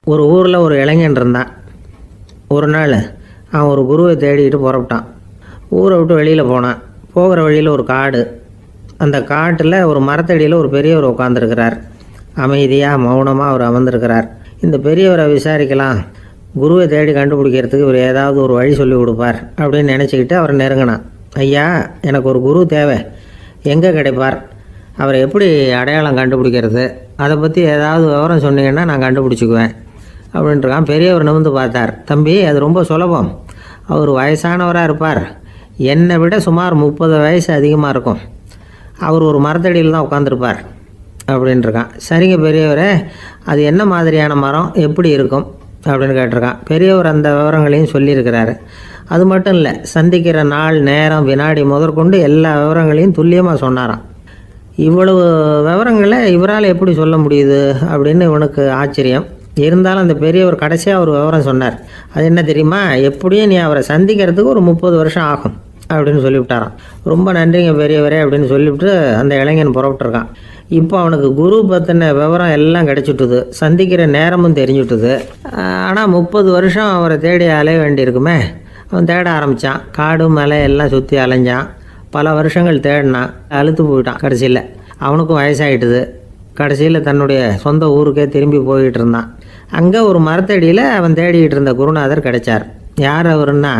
ஒரு ஊரில் ஒரு இளைஞன் இருந்தான். ஒரு நாள் அவன் ஒரு குருவை தேடிக்கிட்டு புறப்பட்டான். ஊரை விட்டு வெளியில் போனான். போகிற வழியில் ஒரு காடு. அந்த காட்டில் ஒரு மரத்தடியில் ஒரு பெரியவர் உட்காந்துருக்கிறார். அமைதியாக மௌனமாக அவர் அமர்ந்திருக்கிறார். இந்த பெரியவரை விசாரிக்கலாம், குருவை தேடி கண்டுபிடிக்கிறதுக்கு இவர் ஏதாவது ஒரு வழி சொல்லி கொடுப்பார் அப்படின்னு நினச்சிக்கிட்டு அவர் நெருங்கினான். ஐயா, எனக்கு ஒரு குரு தேவை, எங்கே கிடைப்பார், அவரை எப்படி அடையாளம் கண்டுபிடிக்கிறது, அதை பற்றி ஏதாவது விவரம் சொன்னீங்கன்னா நான் கண்டுபிடிச்சிக்குவேன் அப்படின்ட்டுருக்கான். பெரியவர் நிமிர்ந்து பார்த்தார். தம்பி, அது ரொம்ப சுலபம். அவர் வயசானவராக இருப்பார், என்னை விட சுமார் 30 வயசு அதிகமாக இருக்கும். அவர் ஒரு மரத்தடியில் தான் உட்காந்துருப்பார் அப்படின்ட்டுருக்கான். சரிங்க பெரியவரே, அது என்ன மாதிரியான மரம், எப்படி இருக்கும் அப்படின்னு கேட்டிருக்கான். பெரியவர் அந்த விவரங்களையும் சொல்லியிருக்கிறாரு. அது மட்டும் இல்லை, சந்திக்கிற நாள், நேரம், வினாடி முதற்கொண்டு எல்லா விவரங்களையும் துல்லியமாக சொன்னாராம். இவ்வளவு விவரங்களை இவரால் எப்படி சொல்ல முடியுது அப்படின்னு இவனுக்கு ஆச்சரியம். இருந்தாலும் அந்த பெரியவர் கடைசியாக ஒரு விவரம் சொன்னார். அது என்ன தெரியுமா, எப்படியும் நீ அவரை சந்திக்கிறதுக்கு ஒரு 30 வருஷம் ஆகும் அப்படின்னு சொல்லிவிட்டாரான். ரொம்ப நன்றிங்க பெரியவரே அப்படின்னு சொல்லிவிட்டு அந்த இளைஞன் புறப்பட்டுருக்கான். இப்போ அவனுக்கு குரு பற்றின விவரம் எல்லாம் கிடச்சிட்டுது, சந்திக்கிற நேரமும் தெரிஞ்சுட்டுது. ஆனால் 30 வருஷம் அவரை தேடி அலைய வேண்டியிருக்குமே. அவன் தேட ஆரம்பித்தான். காடு மலை எல்லாம் சுற்றி அலைஞ்சான். பல வருஷங்கள் தேடினான். அழுத்து போயிட்டான். கடைசியில் அவனுக்கும் வயசாகிட்டுது. கடைசியில் தன்னுடைய சொந்த ஊருக்கே திரும்பி போய்கிட்டு இருந்தான். அங்கே ஒரு மரத்தடியில் அவன் தேடிக்கிட்டு இருந்த குருநாதர் கிடைச்சார். யார் அவருன்னா,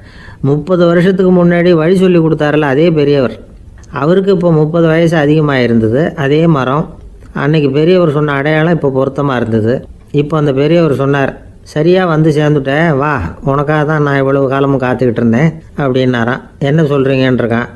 30 வருஷத்துக்கு முன்னாடி வழி சொல்லி கொடுத்தாரில்ல அதே பெரியவர். அவருக்கு இப்போ 30 வயசு அதிகமாக இருந்தது. அதே மரம். அன்னைக்கு பெரியவர் சொன்ன அடையாளம் இப்போ பொருத்தமாக இருந்தது. இப்போ அந்த பெரியவர் சொன்னார், சரியாக வந்து சேர்ந்துட்டேன், வா, உனக்காக தான் நான் இவ்வளவு காலமும் காத்துக்கிட்டு இருந்தேன் அப்படின்னாரான். என்ன சொல்கிறீங்கன்றிருக்கான்.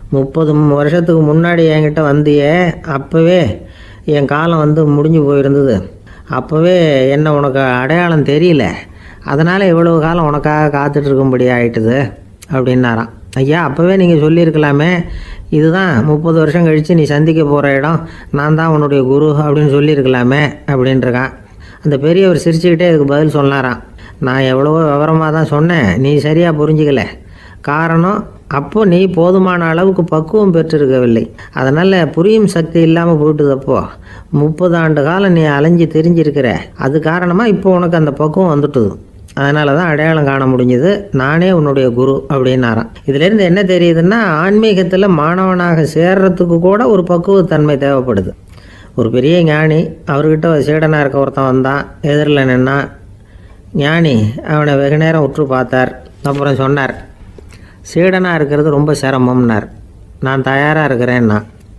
30 வருஷத்துக்கு முன்னாடி என்கிட்ட வந்தியே, அப்போவே என் காலம் வந்து முடிஞ்சு போயிருந்தது. அப்போவே என்ன உனக்கு அடையாளம் தெரியல, அதனால் இவ்வளவு காலம் உனக்காக காத்துட்ருக்கும்படி ஆகிட்டுது அப்படின்னாரான். ஐயா, அப்போவே நீங்கள் சொல்லியிருக்கலாமே, இதுதான் 30 வருஷம் கழித்து நீ சந்திக்க போகிற இடம், நான் தான் உன்னுடைய குரு அப்படின்னு சொல்லியிருக்கலாமே அப்படின்ட்டுருக்கான். அந்த பெரியவர் சிரிச்சுக்கிட்டே இதுக்கு பதில் சொன்னாராம். நான் எவ்வளவோ விவரமாக தான் சொன்னேன், நீ சரியாக புரிஞ்சிக்கல. காரணம், அப்போ நீ போதுமான அளவுக்கு பக்குவம் பெற்றிருக்கவில்லை. அதனால் புரியும் சக்தி இல்லாமல் போயிட்டுதப்போ 30 ஆண்டு காலம் நீ அலைஞ்சி தெரிஞ்சிருக்கிற. அது காரணமாக இப்போ உனக்கு அந்த பக்குவம் வந்துட்டுது. அதனால தான் அடையாளம் காண முடிஞ்சது, நானே உன்னுடைய குரு அப்படின்னாராம். இதுலேருந்து என்ன தெரியுதுன்னா, ஆன்மீகத்தில் மாணவனாக சேர்றதுக்கு கூட ஒரு பக்குவத்தன்மை தேவைப்படுது. ஒரு பெரிய ஞானி, அவர்கிட்ட சீடனாக இருக்க ஒருத்தன் வந்தான். எதிரில் நின்னான். ஞானி அவனை வெகு நேரம் உற்று பார்த்தார். அப்புறம் சொன்னார், சீடனாக இருக்கிறது ரொம்ப சிரமம்னார். நான் தயாராக இருக்கிறேன்னா.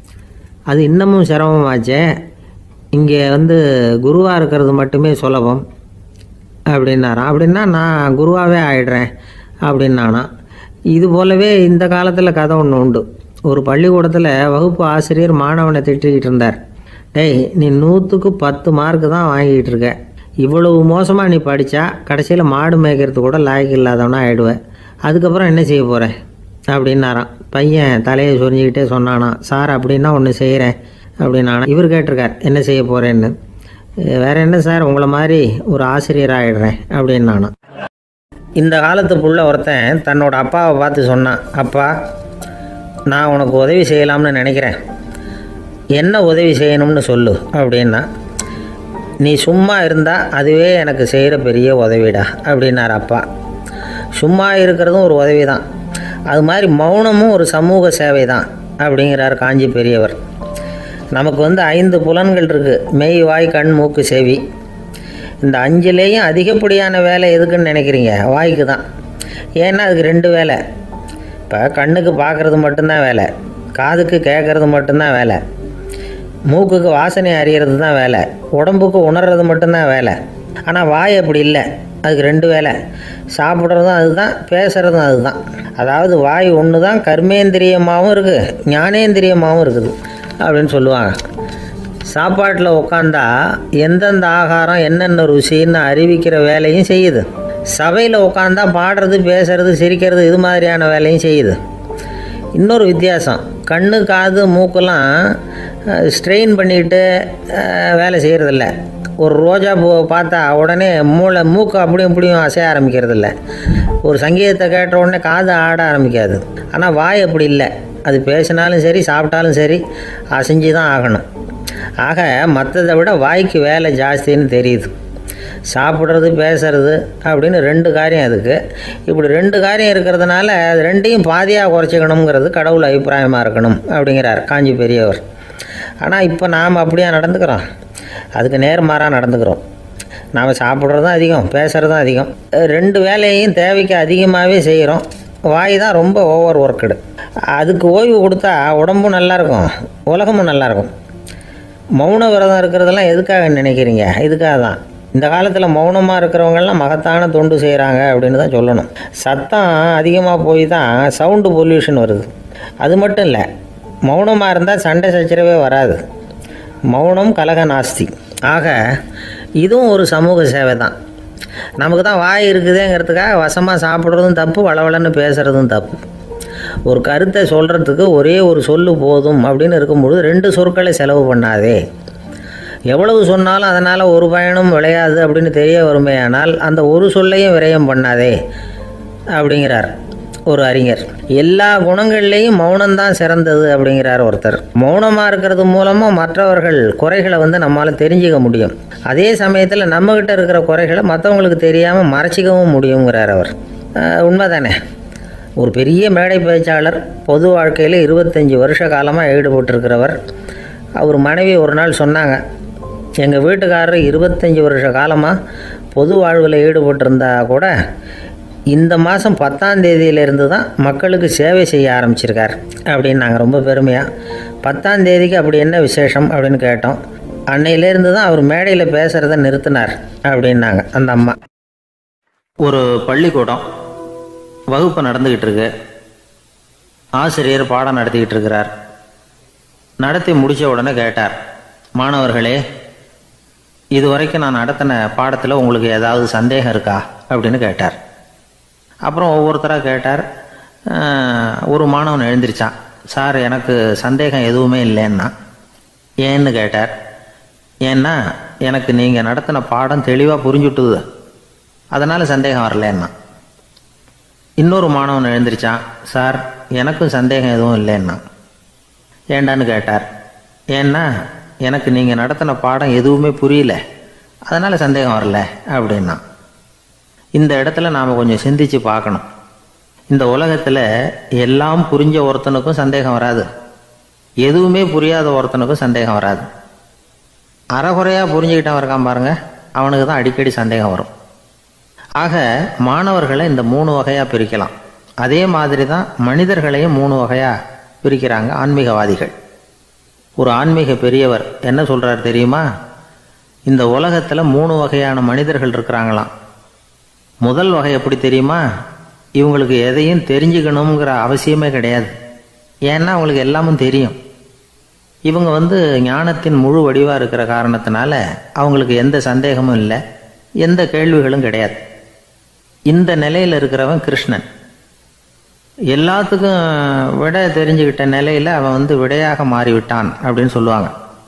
அது இன்னமும் சிரமமாச்சே, இங்கே வந்து குருவாக இருக்கிறது மட்டுமே சுலபம் அப்படின்னாரான். அப்படின்னா நான் குருவாகவே ஆகிடுறேன் அப்படின்னானா. இது போலவே இந்த காலத்தில் கதை ஒன்று உண்டு. ஒரு பள்ளிக்கூடத்தில் வகுப்பு ஆசிரியர் மாணவனை திட்டிக்கிட்டு இருந்தார். டேய், நீ 100க்கு 10 மார்க்கு தான் வாங்கிக்கிட்டு இருக்க. இவ்வளவு மோசமாக நீ படித்தா கடைசியில் மாடு மேய்க்கிறது கூட லாய்க்கு இல்லாதவனா ஆகிடுவேன். அதுக்கப்புறம் என்ன செய்ய போகிறேன் அப்படின்னாரான். பையன் தலையை சொரிஞ்சிக்கிட்டே சொன்னானா, சார் அப்படின்னா ஒன்று செய்கிறேன் அப்படின்னானா. இவர் கேட்டிருக்கார், என்ன செய்ய போகிறேன்னு. வேறு என்ன சார், உங்களை மாதிரி ஒரு ஆசிரியர் ஆகிடுறேன் அப்படின்னானா. இந்த காலத்து புள்ள ஒருத்தன் தன்னோட அப்பாவை பார்த்து சொன்னான், அப்பா, நான் உனக்கு உதவி செய்யலாம்னு நினைக்கிறேன், என்ன உதவி செய்யணும்னு சொல்லு அப்படின்னா. நீ சும்மா இருந்தால் அதுவே எனக்கு செய்கிற பெரிய உதவிடா அப்படின்னார் அப்பா. சும்மா இருக்கிறதும் ஒரு உதவி தான், அது மாதிரி மௌனமும் ஒரு சமூக சேவை தான் அப்படிங்கிறார் காஞ்சி பெரியவர். நமக்கு 5 புலன்கள் இருக்குது, மெய், வாய், கண், மூக்கு, செவி. இந்த 5லேயும் அதிகப்படியான வேலை எதுக்குன்னு நினைக்கிறீங்க? வாய்க்கு தான். ஏன்னா அதுக்கு 2 வேலை. இப்போ கண்ணுக்கு பார்க்குறது மட்டும்தான் வேலை, காதுக்கு கேட்குறது மட்டும்தான் வேலை, மூக்குக்கு வாசனை அறியறது தான் வேலை, உடம்புக்கு உணர்றது மட்டும்தான் வேலை. ஆனால் வாய் அப்படி இல்லை, அதுக்கு 2 வேலை. சாப்பிட்றதும் அதுதான், பேசுகிறதும் அதுதான். அதாவது வாய் ஒன்று தான் கர்மேந்திரியமாகவும் இருக்குது, ஞானேந்திரியமாகவும் இருக்குது அப்படின்னு சொல்லுவாங்க. சாப்பாட்டில் உட்காந்தா எந்தெந்த ஆகாரம் என்னென்ன ருசின்னு அறிவிக்கிற வேலையும் செய்யுது. சபையில் உட்காந்தா பாடுறது, பேசுறது, சிரிக்கிறது, இது மாதிரியான வேலையும் செய்யுது. இன்னொரு வித்தியாசம், கண்ணு, காது, மூக்கெல்லாம் ஸ்ட்ரெயின் பண்ணிக்கிட்டு வேலை செய்கிறதில்ல. ஒரு ரோஜா பூவை பார்த்தா உடனே மூக்கு அப்படியும் இப்படியும் அசைய ஆரம்பிக்கிறதில்ல. ஒரு சங்கீதத்தை கேட்ட உடனே காது ஆட ஆரம்பிக்காது. ஆனால் வாய் அப்படி இல்லை, அது பேசினாலும் சரி சாப்பிட்டாலும் சரி அசைஞ்சு தான் ஆகணும். ஆக மற்றதை விட வாய்க்கு வேலை ஜாஸ்தின்னு தெரியுது. சாப்பிட்றது பேசுறது அப்படின்னு 2 காரியம் அதுக்கு. இப்படி 2 காரியம் இருக்கிறதுனால அது 2ஐயும் பாதியாக குறைச்சிக்கணுங்கிறது கடவுள் அபிப்பிராயமாக இருக்கணும் அப்படிங்கிறார் காஞ்சி பெரியவர். ஆனால் இப்போ நாம் அப்படியா நடந்துக்கிறோம்? அதுக்கு நேர்மாறாக நடந்துக்கிறோம். நாம் சாப்பிட்றதும் அதிகம், பேசுகிறதும் அதிகம், 2 வேலையையும் தேவைக்கு அதிகமாகவே செய்கிறோம். வாய் தான் ரொம்ப ஓவர் ஒர்க்குடு. அதுக்கு ஓய்வு கொடுத்தா உடம்பும் நல்லாயிருக்கும், உலகமும் நல்லாயிருக்கும். மௌன விரதம் இருக்கிறதெல்லாம் எதுக்காக நினைக்கிறீங்க? இதுக்காக தான். இந்த காலத்தில் மௌனமாக இருக்கிறவங்கெல்லாம் மகத்தான தொண்டு செய்கிறாங்க அப்படின்னு தான் சொல்லணும். சத்தம் அதிகமாக போய் தான் சவுண்டு பொல்யூஷன் வருது. அது மட்டும் இல்லை, மௌனமாக இருந்தால் சண்டை சச்சரவே வராது. மௌனம் கலக நாஸ்தி. ஆக இதுவும் ஒரு சமூக சேவை தான். நமக்கு தான் வாய் இருக்குதுங்கிறதுக்காக வசமாக சாப்பிட்றதும் தப்பு, வளவளன்னு பேசுகிறதும் தப்பு. ஒரு கருத்தை சொல்கிறதுக்கு ஒரே ஒரு சொல்லு போதும் அப்படின்னு இருக்கும்பொழுது 2 சொற்களை செலவு பண்ணாதே. எவ்வளவு சொன்னாலும் அதனால் ஒரு பயனும் விளையாது அப்படின்னு தெரிய வருமேயானால் அந்த ஒரு சொல்லையும் விரயம் பண்ணாதே அப்படிங்கிறார் ஒரு அறிஞர். எல்லா குணங்கள்லேயும் மௌனம்தான் சிறந்தது அப்படிங்கிறார் ஒருத்தர். மௌனமாக இருக்கிறது மூலமாக மற்றவர்கள் குறைகளை நம்மளால் தெரிஞ்சிக்க முடியும். அதே சமயத்தில் நம்மக்கிட்ட இருக்கிற குறைகளை மற்றவங்களுக்கு தெரியாமல் மறைச்சிக்கவும் முடியுங்கிறார் அவர். உண்மைதானே? ஒரு பெரிய மேடை பேச்சாளர், பொது வாழ்க்கையில் 25 வருஷ காலமாக ஈடுபட்டிருக்கிறவர். அவர் மனைவி ஒரு நாள் சொன்னாங்க, எங்கள் வீட்டுக்காரர் 25 வருஷ காலமாக பொது வாழ்வில் ஈடுபட்டிருந்தா கூட இந்த மாதம் 10ஆம் தேதியிலேருந்து தான் மக்களுக்கு சேவை செய்ய ஆரம்பிச்சிருக்கார் அப்படின்னு நாங்கள் ரொம்ப பெருமையாக. 10ஆம் தேதிக்கு அப்படி என்ன விசேஷம் அப்படின்னு கேட்டோம். அன்னையிலேருந்து தான் அவர் மேடையில் பேசுகிறத நிறுத்தினார் அப்படின்னாங்க அந்த அம்மா. ஒரு பள்ளிக்கூடம் வகுப்பு நடந்துக்கிட்டு இருக்கு. ஆசிரியர் பாடம் நடத்திக்கிட்டு இருக்கிறார். நடத்தி முடித்த உடனே கேட்டார், மாணவர்களே, இதுவரைக்கும் நான் நடத்தின பாடத்தில் உங்களுக்கு ஏதாவது சந்தேகம் இருக்கா அப்படின்னு கேட்டார். அப்புறம் ஒவ்வொருத்தராக கேட்டார். ஒரு மாணவன் எழுந்திருச்சான். சார், எனக்கு சந்தேகம் எதுவுமே இல்லைன்னா. ஏன்னு கேட்டார். ஏன்னா எனக்கு நீங்கள் நடத்தின பாடம் தெளிவாக புரிஞ்சுட்டுது, அதனால் சந்தேகம் வரலன்னா. இன்னொரு மாணவன் எழுந்திருச்சான். சார், எனக்கும் சந்தேகம் எதுவும் இல்லைன்னா. ஏண்டான்னு கேட்டார். ஏன்னா எனக்கு நீங்கள் நடத்தின பாடம் எதுவுமே புரியல, அதனால் சந்தேகம் வரல அப்படின்னா. இந்த இடத்துல நாம் கொஞ்சம் சிந்திச்சு பார்க்கணும். இந்த உலகத்தில் எல்லாம் புரிஞ்ச ஒருத்தனுக்கும் சந்தேகம் வராது, எதுவுமே புரியாத ஒருத்தனுக்கும் சந்தேகம் வராது. அறகுறையாக புரிஞ்சுக்கிட்டவன் இருக்கான் பாருங்க, அவனுக்கு தான் அடிக்கடி சந்தேகம் வரும். ஆக மாணவர்களை இந்த 3 வகையாக பிரிக்கலாம். அதே மாதிரி தான் மனிதர்களையும் 3 வகையாக பிரிக்கிறாங்க ஆன்மீகவாதிகள். ஒரு ஆன்மீக பெரியவர் என்ன சொல்கிறார் தெரியுமா? இந்த உலகத்தில் 3 வகையான மனிதர்கள் இருக்கிறாங்களாம். முதல் வகை எப்படி தெரியுமா? இவங்களுக்கு எதையும் தெரிஞ்சுக்கணுங்கிற அவசியமே கிடையாது. ஏன்னா அவங்களுக்கு எல்லாமும் தெரியும். இவங்க ஞானத்தின் முழு வடிவாக இருக்கிற காரணத்தினால அவங்களுக்கு எந்த சந்தேகமும் இல்லை, எந்த கேள்விகளும் கிடையாது. இந்த நிலையில் இருக்கிறவன் கிருஷ்ணன். எல்லாத்துக்கும் விட தெரிஞ்சுக்கிட்ட நிலையில் அவன் விடையாக மாறிவிட்டான் அப்படின்னு சொல்லுவாங்க.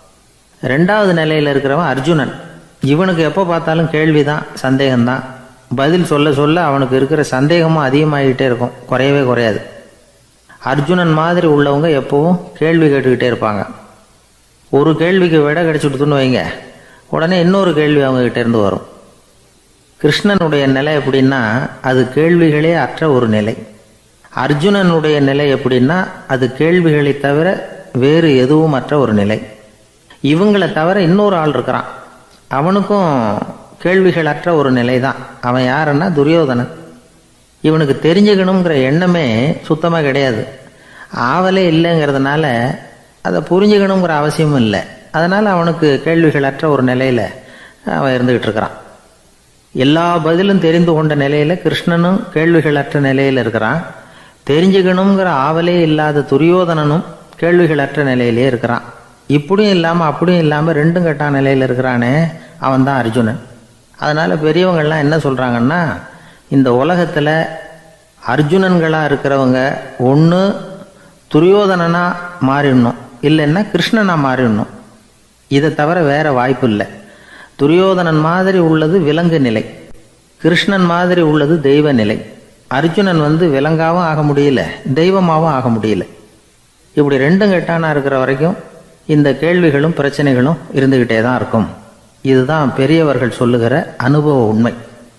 2வது நிலையில் இருக்கிறவன் அர்ஜுனன். இவனுக்கு எப்போ பார்த்தாலும் கேள்விதான், சந்தேகம்தான். பதில் சொல்ல சொல்ல அவனுக்கு இருக்கிற சந்தேகமும் அதிகமாகிக்கிட்டே இருக்கும், குறையவே குறையாது. அர்ஜுனன் மாதிரி உள்ளவங்க எப்பவும் கேள்வி கேட்டுக்கிட்டே இருப்பாங்க. ஒரு கேள்விக்கு விடை கிடைச்சுட்டுன்னு வைங்க, உடனே இன்னொரு கேள்வி அவங்ககிட்ட இருந்து வரும். கிருஷ்ணனுடைய நிலை எப்படின்னா அது கேள்விகளே அற்ற ஒரு நிலை. அர்ஜுனனுடைய நிலை எப்படின்னா அது கேள்விகளை தவிர வேறு எதுவும் அற்ற ஒரு நிலை. இவங்களை தவிர இன்னொரு ஆள் இருக்கிறான், அவனுக்கும் கேள்விகள் அற்ற ஒரு நிலை தான். அவன் யாருன்னா துரியோதனன். இவனுக்கு தெரிஞ்சுக்கணுங்கிற எண்ணமே சுத்தமாக கிடையாது. ஆவலே இல்லைங்கிறதுனால அதை புரிஞ்சுக்கணுங்கிற அவசியமும் இல்லை. அதனால் அவனுக்கு கேள்விகள் அற்ற ஒரு நிலையில் அவன் இருந்துக்கிட்டு இருக்கிறான். எல்லா பதிலும் தெரிந்து கொண்ட நிலையில் கிருஷ்ணனும் கேள்விகளற்ற நிலையில் இருக்கிறான். தெரிஞ்சுக்கணுங்கிற ஆவலே இல்லாத துரியோதனனும் கேள்விகளற்ற நிலையிலே இருக்கிறான். இப்படியும் இல்லாமல் அப்படியும் இல்லாமல் 2ம் கெட்டான் நிலையில் இருக்கிறானே, அவன் தான் அர்ஜுனன். அதனால் பெரியவங்கள்லாம் என்ன சொல்கிறாங்கன்னா, இந்த உலகத்தில் அர்ஜுனன்களாக இருக்கிறவங்க ஒன்று துரியோதனனாக மாறிடணும், இல்லைன்னா கிருஷ்ணனாக மாறிடணும். இதை தவிர வேற வாய்ப்பு இல்லை. துரியோதனன் மாதிரி உள்ளது விலங்கு நிலை, கிருஷ்ணன் மாதிரி உள்ளது தெய்வ நிலை. அர்ஜுனன் விலங்காவும் ஆக முடியல, தெய்வமாகவும் ஆக முடியல. இப்படி 2ம் கெட்டானா இருக்கிற வரைக்கும் இந்த கேள்விகளும் பிரச்சனைகளும் இருந்துக்கிட்டே தான் இருக்கும் இதுதான் பெரியவர்கள் சொல்லுகிற அனுபவ உண்மை.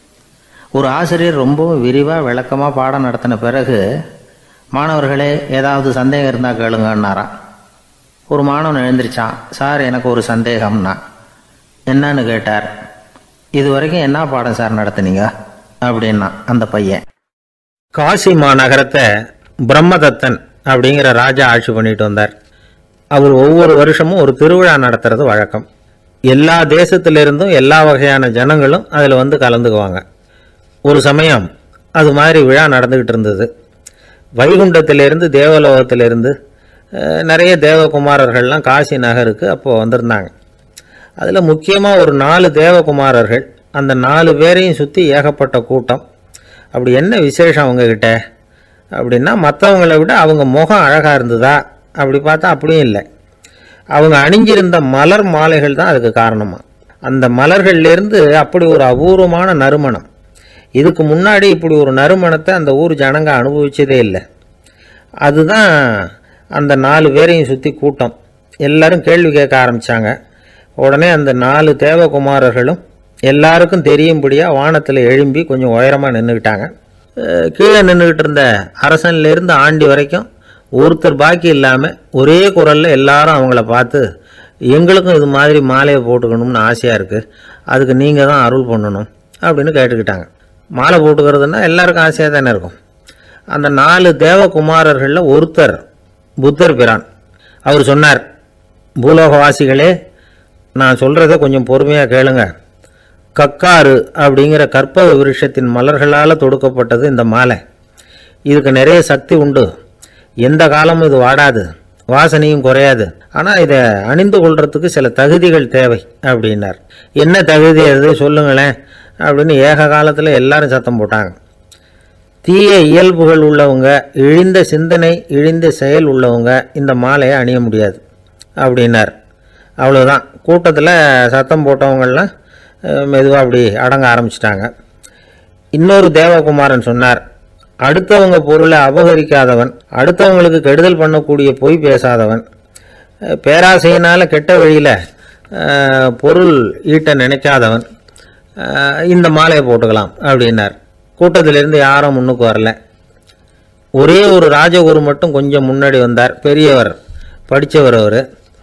ஒரு ஆசிரியர் ரொம்பவும் விரிவாக விளக்கமாக பாடம் நடத்தின பிறகு, மாணவர்களே ஏதாவது சந்தேகம் இருந்தால் கேளுங்கன்னாராம். ஒரு மாணவன் எழுந்திரிச்சான். சார், எனக்கு ஒரு சந்தேகம்னா. என்னன்னு கேட்டார். இது வரைக்கும் என்ன பாடம் சார் நடத்துனீங்க அப்படின்னா அந்த பையன். காசி மாநகரத்தை பிரம்மதத்தன் அப்படிங்கிற ராஜா ஆட்சி பண்ணிட்டு வந்தார். அவர் ஒவ்வொரு வருஷமும் ஒரு திருவிழா நடத்துறது வழக்கம். எல்லா தேசத்திலிருந்தும் எல்லா வகையான ஜனங்களும் அதில் வந்து கலந்துக்குவாங்க. ஒரு சமயம் அது மாதிரி விழா நடந்துக்கிட்டு இருந்தது. வைகுண்டத்திலிருந்து தேவலோகத்திலிருந்து நிறைய தேவகுமாரர்கள்லாம் காசி நகருக்கு அப்போது வந்திருந்தாங்க. அதில் முக்கியமாக ஒரு 4 தேவகுமாரர்கள். அந்த 4 பேரையும் சுற்றி ஏகப்பட்ட கூட்டம். அப்படி என்ன விசேஷம் அவங்கக்கிட்ட அப்படின்னா, மற்றவங்களை விட அவங்க முகம் அழகாக இருந்ததா அப்படி பார்த்தா அப்படியும் இல்லை. அவங்க அணிஞ்சிருந்த மலர் மாலைகள் தான் அதுக்கு காரணமாக. அந்த மலர்கள்லேருந்து அப்படி ஒரு அபூர்வமான நறுமணம். இதுக்கு முன்னாடி இப்படி ஒரு நறுமணத்தை அந்த ஊர் ஜனங்க அனுபவிச்சதே இல்லை. அதுதான் அந்த 4 பேரையும் சுற்றி கூட்டம். எல்லாரும் கேள்வி கேட்க ஆரம்பித்தாங்க. உடனே அந்த 4 தேவகுமாரர்களும் எல்லாருக்கும் தெரியும்படியாக வானத்தில் எழும்பி கொஞ்சம் உயரமாக நின்றுக்கிட்டாங்க. கீழே நின்றுக்கிட்டு இருந்த அரசன்லேருந்து ஆண்டி வரைக்கும் ஒருத்தர் பாக்கி இல்லாமல் ஒரே குரலில் எல்லாரும் அவங்கள பார்த்து, எங்களுக்கும் இது மாதிரி மாலையை போட்டுக்கணும்னு ஆசையாக இருக்குது, அதுக்கு நீங்கள் தான் அருள் பண்ணணும் அப்படின்னு கேட்டுக்கிட்டாங்க. மாலை போட்டுக்கிறதுனா எல்லாருக்கும் ஆசையாக தானே இருக்கும். அந்த 4 தேவகுமாரர்களில் ஒருத்தர் புத்தர் பிரான். அவர் சொன்னார், பூலோகவாசிகளே, நான் சொல்கிறத கொஞ்சம் பொறுமையாக கேளுங்க. கக்காரு அப்படிங்கிற கற்பக விருஷத்தின் மலர்களால் தொடுக்கப்பட்டது இந்த மாலை. இதுக்கு நிறைய சக்தி உண்டு. எந்த காலமும் இது வாடாது, வாசனையும் குறையாது. ஆனால் இதை அணிந்து கொள்றதுக்கு சில தகுதிகள் தேவை அப்படின்னார். என்ன தகுதி அது சொல்லுங்களேன் அப்படின்னு ஏக காலத்தில் எல்லாரும் சத்தம் போட்டாங்க. தீய இயல்புகள் உள்ளவங்க, இழிந்த சிந்தனை, இழிந்த செயல் உள்ளவங்க இந்த மாலையை அணிய முடியாது அப்படின்னார். அவ்வளோதான். கூட்டத்தில் சத்தம் போட்டவங்கள்லாம் மெதுவாக அப்படி அடங்க ஆரம்பிச்சிட்டாங்க. இன்னொரு தேவகுமாரன் சொன்னார், அடுத்தவங்க பொருளை அபகரிக்காதவன், அடுத்தவங்களுக்கு கெடுதல் பண்ணக்கூடிய பொய் பேசாதவன், பேராசையினால் கெட்ட வழியில் பொருள் ஈட்ட நினைக்காதவன் இந்த மாலையை போட்டுக்கலாம் அப்படின்னார். கூட்டத்திலிருந்து யாரும் முன்னுக்கு வரல. ஒரே ஒரு ராஜகுரு மட்டும் கொஞ்சம் முன்னாடி வந்தார். பெரியவர், படித்தவர். அவர்,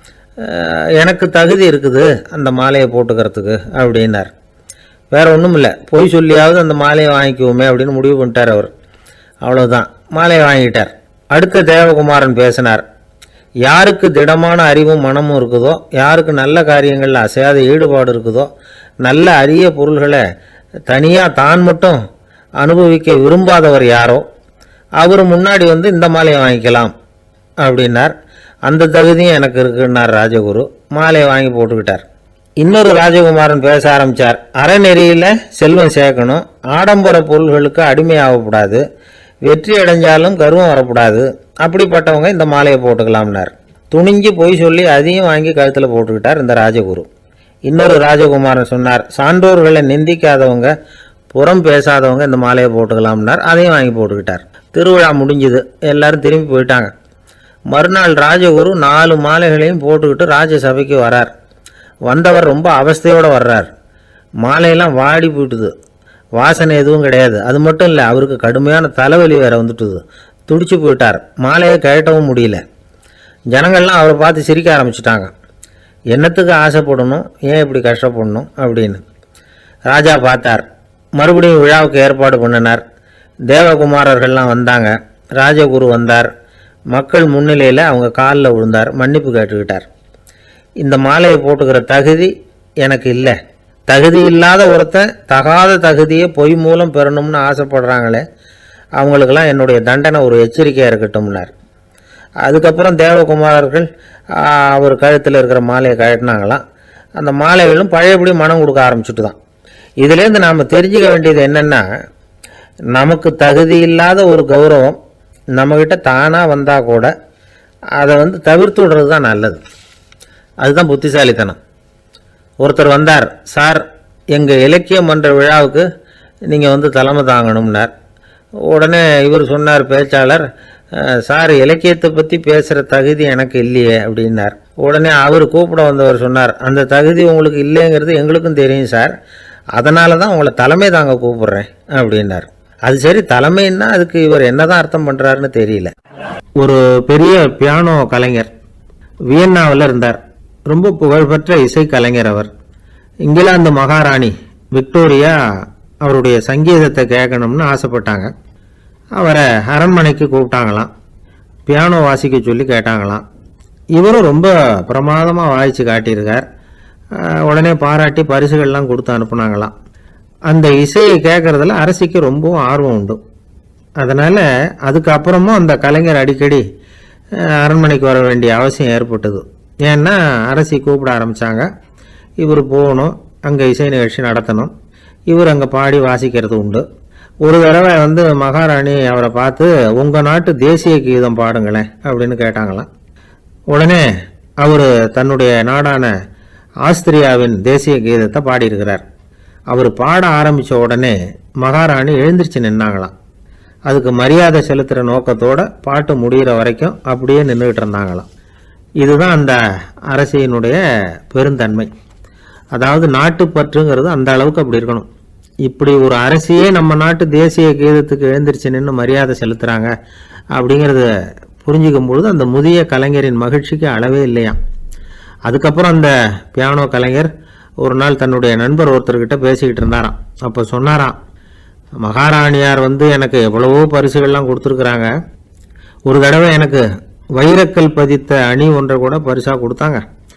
எனக்கு தகுதி இருக்குது அந்த மாலையை போட்டுக்கிறதுக்கு அப்படின்னார். வேற ஒன்றும் இல்லை, பொய் சொல்லியாவது அந்த மாலையை வாங்கிக்குவோமே அப்படின்னு முடிவு பண்ணிட்டார் அவர். அவ்வளோதான், மாலையை வாங்கிட்டார். அடுத்த தேவகுமாரன் பேசினார். யாருக்கு திடமான அறிவும் மனமும் இருக்குதோ, யாருக்கு நல்ல காரியங்களில் அசையாத ஈடுபாடு இருக்குதோ, நல்ல அரிய பொருள்களை தனியாக தான் மட்டும் அனுபவிக்க விரும்பாதவர் யாரோ அவர் முன்னாடி வந்து இந்த மாலையை வாங்கிக்கலாம் அப்படின்னார். அந்த தகுதியும் எனக்கு இருக்குன்னார் ராஜகுரு. மாலையை வாங்கி போட்டுக்கிட்டார். இன்னொரு ராஜகுமாரன் பேச ஆரம்பித்தார். அறநெறியில் செல்வம் சேர்க்கணும், ஆடம்பர பொருள்களுக்கு அடிமையாகக்கூடாது, வெற்றி அடைஞ்சாலும் கர்வம் வரக்கூடாது, அப்படிப்பட்டவங்க இந்த மாலையை போட்டுக்கலாம்னார். துணிஞ்சு பொய் சொல்லி அதையும் வாங்கி கழுத்தில் போட்டுக்கிட்டார் இந்த ராஜகுரு. இன்னொரு ராஜகுமாரன் சொன்னார், சான்றோர்களை நிந்திக்காதவங்க, புறம் பேசாதவங்க இந்த மாலையை போட்டுக்கலாம்னார். அதையும் வாங்கி போட்டுக்கிட்டார். திருவிழா முடிஞ்சுது, எல்லாரும் திரும்பி போயிட்டாங்க. மறுநாள் ராஜகுரு 4 மாலைகளையும் போட்டுக்கிட்டு ராஜசபைக்கு வரார். வந்தவர் ரொம்ப அவஸ்தையோடு வர்றார். மாலையெல்லாம் வாடி போயிட்டுது, வாசனை எதுவும் கிடையாது. அது மட்டும் இல்லை, அவருக்கு கடுமையான தலைவலி வேற வந்துட்டுது. துடிச்சு போயிட்டார். மாலையை கழட்டவும் முடியல. ஜனங்கள்லாம் அவரை பார்த்து சிரிக்க ஆரம்பிச்சிட்டாங்க. என்னத்துக்கு ஆசைப்படணும், ஏன் இப்படி கஷ்டப்படணும் அப்படின்னு. ராஜா பார்த்தார். மறுபடியும் விழாவுக்கு ஏற்பாடு பண்ணினார். தேவகுமாரர்கள்லாம் வந்தாங்க. ராஜகுரு வந்தார். மக்கள் முன்னிலையில் அவங்க காலில் விழுந்தார், மன்னிப்பு கேட்டுக்கிட்டார். இந்த மாலையை போட்டுக்கிற தகுதி எனக்கு இல்லை. தகுதி இல்லாத ஒருத்தன் தகாத தகுதியை பொய் மூலம் பெறணும்னு ஆசைப்படுறாங்களே, அவங்களுக்கெல்லாம் என்னுடைய தண்டனை ஒரு எச்சரிக்கையாக இருக்கட்டும்னார். அதுக்கப்புறம் தேவகுமாரர்கள் அவர் கழுத்தில் இருக்கிற மாலையை கழட்டினாங்களாம். அந்த மாலைகளும் பழையபடி மனம் கொடுக்க ஆரம்பிச்சுட்டு தான். இதுலேருந்து நாம் தெரிஞ்சுக்க வேண்டியது என்னென்னா, நமக்கு தகுதி இல்லாத ஒரு கௌரவம் நம்மக்கிட்ட தானாக வந்தால் கூட அதை தவிர்த்து விடுறது தான் நல்லது. அதுதான் புத்திசாலித்தனம். ஒருத்தர் வந்தார். சார், எங்கள் இலக்கிய மன்ற விழாவுக்கு நீங்கள் தலைமை தாங்கணும்னார். உடனே இவர் சொன்னார், பேச்சாளர், சார் இலக்கியத்தை பற்றி பேசுகிற தகுதி எனக்கு இல்லையே அப்படின்னார். உடனே அவர் கூப்பிட வந்தவர் சொன்னார், அந்த தகுதி உங்களுக்கு இல்லைங்கிறது எங்களுக்கும் தெரியும் சார், அதனால தான் உங்களை தலைமை தாங்க கூப்பிடுறேன் அப்படின்னார். அது சரி, தலைமைன்னா அதுக்கு இவர் என்னதான் அர்த்தம் பண்ணுறாருன்னு தெரியல. ஒரு பெரிய பியானோ கலைஞர் வியன்னாவில் இருந்தார். ரொம்ப புகழ்பெற்ற இசை கலைஞர் அவர். இங்கிலாந்து மகாராணி விக்டோரியா அவருடைய சங்கீதத்தை கேட்கணும்னு ஆசைப்பட்டாங்க. அவரை அரண்மனைக்கு கூப்பிட்டாங்களாம். பியானோ வாசிக்க சொல்லி கேட்டாங்களாம். இவரும் ரொம்ப பிரமாதமாக வாய்ச்சி காட்டியிருக்கார். உடனே பாராட்டி பரிசுகள்லாம் கொடுத்து அனுப்புனாங்களாம். அந்த இசையை கேட்குறதுல அரசிக்கு ரொம்பவும் ஆர்வம் உண்டு. அதனால் அதுக்கப்புறமும் அந்த கலைஞர் அடிக்கடி அரண்மனைக்கு வர வேண்டிய அவசியம் ஏற்பட்டது. ஏன்னா அரசி கூப்பிட ஆரம்பித்தாங்க. இவர் போகணும், அங்கே இசை நிகழ்ச்சி நடத்தணும். இவர் அங்கே பாடி வாசிக்கிறது உண்டு. ஒரு தடவை மகாராணி அவரை பார்த்து, உங்கள் நாட்டு தேசிய கீதம் பாடுங்களேன் அப்படின்னு கேட்டாங்களாம். உடனே அவர் தன்னுடைய நாடான ஆஸ்திரியாவின் தேசிய கீதத்தை பாடியிருக்கிறார். அவர் பாட ஆரம்பித்த உடனே மகாராணி எழுந்திரிச்சு நின்னாங்களாம். அதுக்கு மரியாதை செலுத்துகிற நோக்கத்தோடு பாட்டு முடிகிற வரைக்கும் அப்படியே நின்றுக்கிட்டு இருந்தாங்களாம். இதுதான் அந்த அரசியினுடைய பெருந்தன்மை. அதாவது நாட்டுப்பற்றுங்கிறது அந்த அளவுக்கு அப்படி இருக்கணும். இப்படி ஒரு அரசியே நம்ம நாட்டு தேசிய கீதத்துக்கு எழுந்திரிச்சு நின்று மரியாதை செலுத்துகிறாங்க அப்படிங்கிறத புரிஞ்சிக்கும் பொழுது அந்த முதிய கலைஞரின் மகிழ்ச்சிக்கு அளவே இல்லையாம். அதுக்கப்புறம் அந்த பியானோ கலைஞர் ஒரு நாள் தன்னுடைய நண்பர் ஒருத்தர்கிட்ட பேசிக்கிட்டு இருந்தாராம். அப்போ சொன்னாராம், மகாராணியார் எனக்கு எவ்வளவோ பரிசுகள்லாம் கொடுத்துருக்குறாங்க. ஒரு தடவை எனக்கு வைரக்கல் பதித்த அணி ஒன்றை கூட பரிசாக கொடுத்தாங்க.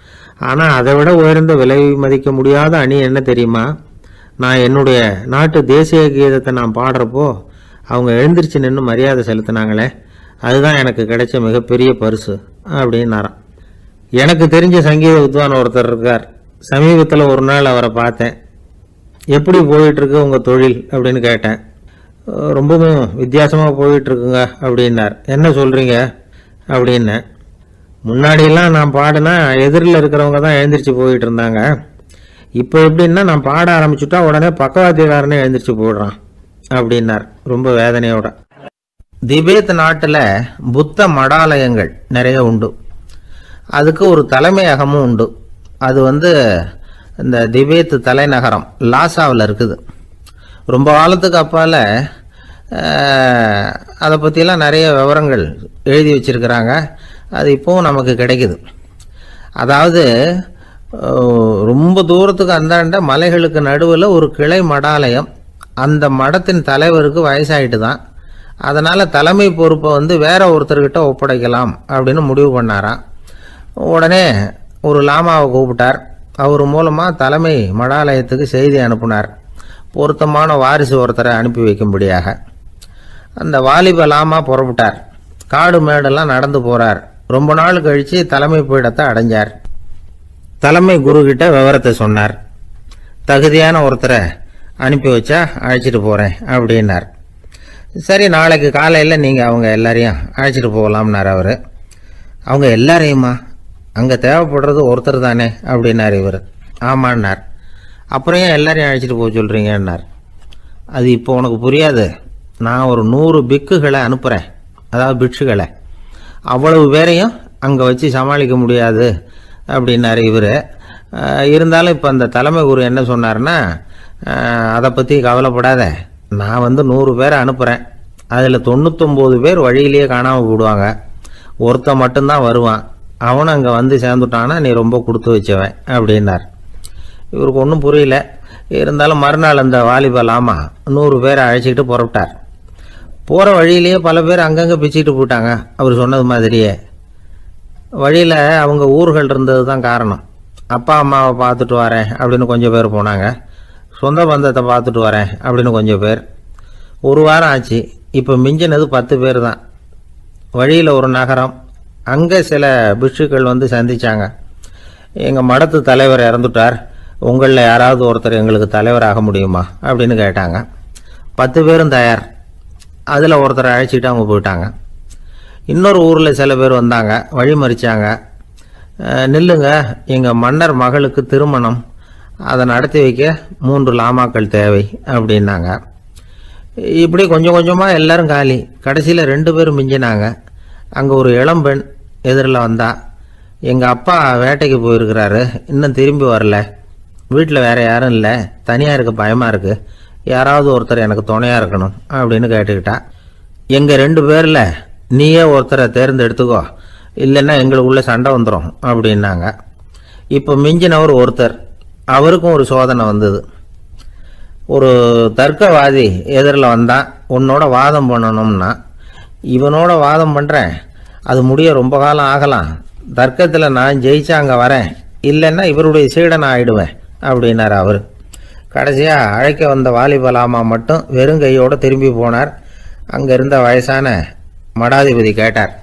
ஆனால் அதை விட உயர்ந்த விலை மதிக்க முடியாத அணி என்ன தெரியுமா? நான் என்னுடைய நாட்டு தேசிய கீதத்தை நான் பாடுறப்போ அவங்க எழுந்திரிச்சு நின்று மரியாதை செலுத்தினாங்களே, அதுதான் எனக்கு கிடைச்ச மிகப்பெரிய பரிசு அப்படின்னாராம். எனக்கு தெரிஞ்ச சங்கீத வித்வான் ஒருத்தர் இருக்கார். சமீபத்தில் ஒரு நாள் அவரை பார்த்தேன். எப்படி போயிட்டுருக்கு உங்கள் தொழில் அப்படின்னு கேட்டேன். ரொம்பவும் வித்தியாசமாக போயிட்டுருக்குங்க அப்படின்னார். என்ன சொல்கிறீங்க அப்படின்னேன். முன்னாடியெல்லாம் நான் பாடினா எதிரில் இருக்கிறவங்க தான் எழுந்திரிச்சு போயிட்டு இருந்தாங்க. இப்போ எப்படின்னா நான் பாட ஆரம்பிச்சுட்டா உடனே பக்கவாத்தியக்காரனே எழுந்திரிச்சு போயிடுறான் அப்படின்னார் ரொம்ப வேதனையோட. திபேத் நாட்டில் புத்த மடாலயங்கள் நிறைய உண்டு. அதுக்கு ஒரு தலைமையகமும் உண்டு. அது இந்த திபேத் தலைநகரம் லாசாவில் இருக்குது. ரொம்ப காலத்துக்கு அப்பால் அதை பற்றிலாம் நிறைய விவரங்கள் எழுதி வச்சிருக்கிறாங்க. அது இப்போவும் நமக்கு கிடைக்குது. அதாவது ரொம்ப தூரத்துக்கு அந்தாண்ட மலைகளுக்கு நடுவில் ஒரு கிளை மடாலயம். அந்த மடத்தின் தலைவருக்கு வயசாயிட்டு தான். அதனால் தலைமை பொறுப்பை வேற ஒருத்தர்கிட்ட ஒப்படைக்கலாம் அப்படின்னு முடிவு பண்ணாராம். உடனே ஒரு லாமாவை கூப்பிட்டார். அவர் மூலமாக தலைமை மடாலயத்துக்கு செய்தி அனுப்புனார், பொருத்தமான வாரிசு ஒருத்தரை அனுப்பி வைக்கும்படியாக. அந்த வாலிப லாமா புறப்பட்டார். காடு மேடெல்லாம் நடந்து போகிறார். ரொம்ப நாள் கழித்து தலைமை பீடத்தை அடைஞ்சார். தலைமை குரு கிட்ட விவரத்தை சொன்னார். தகுதியான ஒருத்தரை அனுப்பி வச்சா அழைச்சிட்டு போகிறேன் அப்படின்னார். சரி, நாளைக்கு காலையில் நீங்கள் அவங்க எல்லாரையும் அழைச்சிட்டு போகலாம்னார் அவர். அவங்க எல்லாரையுமா? அங்கே தேவைப்படுறது ஒருத்தர் தானே அப்படின்னார் இவர். ஆமான்னார். அப்புறம் ஏன் எல்லாரையும் அழைச்சிட்டு போக சொல்கிறீங்கன்னார். அது இப்போ உனக்கு புரியாது. நான் ஒரு 100 பிக்குகளை அனுப்புகிறேன், அதாவது பிட்சுகளை. அவ்வளவு பேரையும் அங்கே வச்சு சமாளிக்க முடியாது அப்படின்னார் இவர். இருந்தாலும் இப்போ அந்த தலைமை குரு என்ன சொன்னார்னா, அதை பற்றி கவலைப்படாத, நான் 100 பேரை அனுப்புகிறேன். அதில் 99 பேர் வழியிலேயே காணாமல் போடுவாங்க, ஒருத்தன் மட்டும்தான் வருவான். அவனும் அங்கே சேர்ந்துட்டானா நீ ரொம்ப கொடுத்து வச்சவன் அப்படின்னார். இவருக்கு ஒன்றும் புரியல. இருந்தாலும் மறுநாள் அந்த வாலிபலாமா 100 பேரை அழைச்சிக்கிட்டு புறப்பட்டார். போகிற வழியிலேயே பல பேர் அங்கங்கே பிச்சுக்கிட்டு போயிட்டாங்க. அவர் சொன்னது மாதிரியே வழியில் அவங்க ஊர்கள் இருந்தது தான் காரணம். அப்பா அம்மாவை பார்த்துட்டு வரேன் அப்படின்னு கொஞ்சம் பேர் போனாங்க. சொந்த பந்தத்தை பார்த்துட்டு வரேன் அப்படின்னு கொஞ்சம் பேர். ஒரு வாரம் ஆச்சு. இப்போ மிஞ்சினது 10 பேர் தான். வழியில் ஒரு நகரம். அங்கே சில பிட்சுக்கள் சந்திச்சாங்க. எங்கள் மடத்து தலைவர் இறந்துட்டார், உங்களில் யாராவது ஒருத்தர் எங்களுக்கு தலைவராக முடியுமா அப்படின்னு கேட்டாங்க. 10 பேரும் தயார். அதில் ஒருத்தரை அழைச்சிட்டு அவங்க போயிட்டாங்க. இன்னொரு ஊரில் சில பேர் வந்தாங்க, வழி மறிச்சாங்க. நில்லுங்க, எங்கள் மன்னர் மகளுக்கு திருமணம், அதை நடத்தி வைக்க 3 லாமாக்கள் தேவை அப்படின்னாங்க. இப்படி கொஞ்சம் கொஞ்சமாக எல்லாரும் காலி. கடைசியில் 2 பேரும் மிஞ்சினாங்க. அங்கே ஒரு இளம்பெண் எதிரில் வந்தா. எங்கள் அப்பா வேட்டைக்கு போயிருக்கிறாரு, இன்னும் திரும்பி வரல. வீட்டில் வேறு யாரும் இல்லை, தனியாக இருக்க பயமாக இருக்குது, யாராவது ஒருத்தர் எனக்கு துணையாக இருக்கணும் அப்படின்னு கேட்டுக்கிட்டா. எங்கள் 2 பேரில் நீயே ஒருத்தரை தேர்ந்தெடுத்துக்கோ, இல்லைன்னா எங்களுக்குள்ளே சண்டை வந்துடும் அப்படின்னாங்க. இப்போ மிஞ்சினவர் ஒருத்தர், அவருக்கும் ஒரு சோதனை வந்தது. ஒரு தர்க்கவாதி எதிரில் வந்தான். உன்னோட வாதம் பண்ணணும்னா. இவனோட வாதம் பண்ணுறேன், அது முடிய ரொம்ப காலம் ஆகலாம், தர்க்கத்தில் நான் ஜெயிச்சா அங்கே வரேன், இல்லைன்னா இவருடைய சீடனை ஆயிடுவேன் அப்படின்னார் அவர். கடைசியாக அழைக்க வந்த வாலிபலாமா மட்டும் வெறும் கையோடு திரும்பி போனார். அங்கே இருந்த வயசான மடாதிபதி கேட்டார்,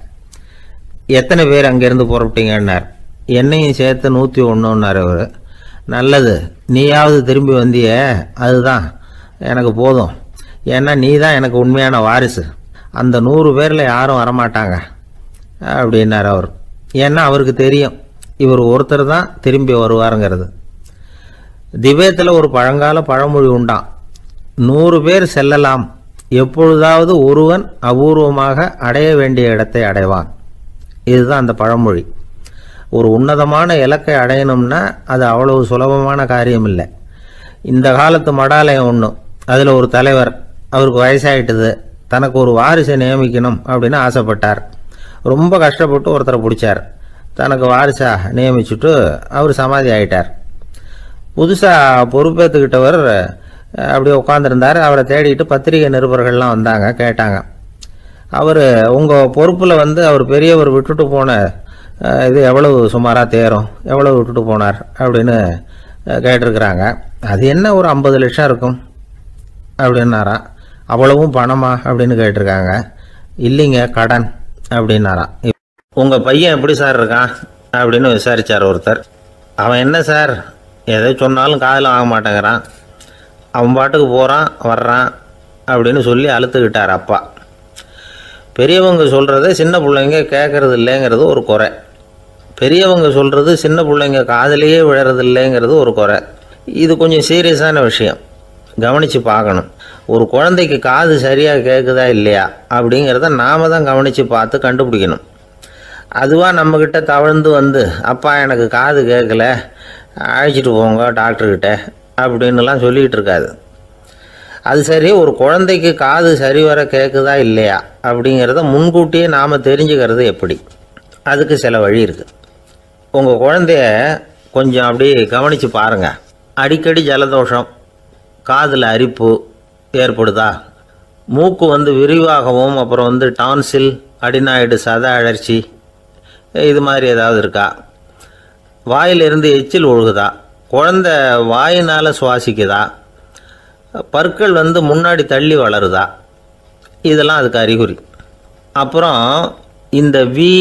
எத்தனை பேர் அங்கேருந்து புறப்பட்டீங்கன்னார். என்னையும் சேர்த்து 101ன்னார் அவர். நல்லது, நீயாவது திரும்பி வந்திய, அதுதான் எனக்கு போதும். ஏன்னா நீ தான் எனக்கு உண்மையான வாரிசு. அந்த 100 பேரில் யாரும் வரமாட்டாங்க அப்படின்னார் அவர். ஏன்னா அவருக்கு தெரியும் இவர் ஒருத்தர் தான் திரும்பி வருவாருங்கிறது. திபேத்தில் ஒரு பழங்கால பழமொழி உண்டாம், 100 பேர் செல்லலாம், எப்பொழுதாவது ஒருவன் அபூர்வமாக அடைய வேண்டிய இடத்தை அடைவான். இதுதான் அந்த பழமொழி. ஒரு உன்னதமான இலக்கை அடையணும்னா அது அவ்வளவு சுலபமான காரியம் இல்லை. இந்த காலத்து மடாலயம் ஒன்று, அதில் ஒரு தலைவர், அவருக்கு வயசாயிட்டுது, தனக்கு ஒரு வாரிசை நியமிக்கணும் அப்படின்னு ஆசைப்பட்டார். ரொம்ப கஷ்டப்பட்டு ஒருத்தரை பிடிச்சார், தனக்கு வாரிசாக நியமிச்சுட்டு அவர் சமாதி ஆகிட்டார். புதுசாக பொறுப்பேற்றுக்கிட்டவர் அப்படியே உட்காந்துருந்தார். அவரை தேடிட்டு பத்திரிகை நிருபர்கள்லாம் வந்தாங்க, கேட்டாங்க. அவர் உங்கள் பொறுப்பில் அவர் பெரியவர் விட்டுட்டு போன இது எவ்வளவு சுமாராக தேரும், எவ்வளவு விட்டுட்டு போனார் அப்படின்னு கேட்டிருக்கிறாங்க. அது என்ன ஒரு 50 லட்சம் இருக்கும் அப்படின்னாராம். அவ்வளவும் பணமா அப்படின்னு கேட்டிருக்காங்க. இல்லைங்க, கடன் அப்படின்னாராம். உங்கள் பையன் எப்படி சார் இருக்கான் அப்படின்னு விசாரித்தார் ஒருத்தர். அவன் என்ன சார், எதை சொன்னாலும் காதில் வாங்க மாட்டேங்கிறான், அவன் பாட்டுக்கு போகிறான் வர்றான் அப்படின்னு சொல்லி அழுத்துக்கிட்டார் அப்பா. பெரியவங்க சொல்கிறத சின்ன பிள்ளைங்க கேட்கறது இல்லைங்கிறது ஒரு குறை, பெரியவங்க சொல்கிறது சின்ன பிள்ளைங்க காதலையே விழறது இல்லைங்கிறது ஒரு குறை. இது கொஞ்சம் சீரியஸான விஷயம், கவனித்து பார்க்கணும். ஒரு குழந்தைக்கு காது சரியாக கேட்குதா இல்லையா அப்படிங்கிறத நாம் தான் கவனித்து பார்த்து கண்டுபிடிக்கணும். அதுவாக நம்மக்கிட்ட தவழ்ந்து அப்பா எனக்கு காது கேட்கல, அழைச்சிட்டு போங்க டாக்டர்கிட்ட அப்படின்னுலாம் சொல்லிகிட்டு இருக்காது. அது சரி, ஒரு குழந்தைக்கு காது சரிவர கேட்குதா இல்லையா அப்படிங்கிறத முன்கூட்டியே நாம் தெரிஞ்சுக்கிறது எப்படி? அதுக்கு சில வழி இருக்குது. உங்கள் குழந்தைய கொஞ்சம் அப்படியே கவனித்து பாருங்கள். அடிக்கடி ஜலதோஷம், காதில் அரிப்பு ஏற்படுதா, மூக்கு விரிவாகவும், அப்புறம் டான்சில், அடினாய்டு, சத அழற்சி, இது மாதிரி ஏதாவது இருக்கா, வாயிலிருந்து எச்சில் ஒழுகுதா, குழந்தை வாயினால் சுவாசிக்குதா, பற்கள் முன்னாடி தள்ளி வளருதா, இதெல்லாம் அதுக்கு அறிகுறி. அப்புறம் இந்த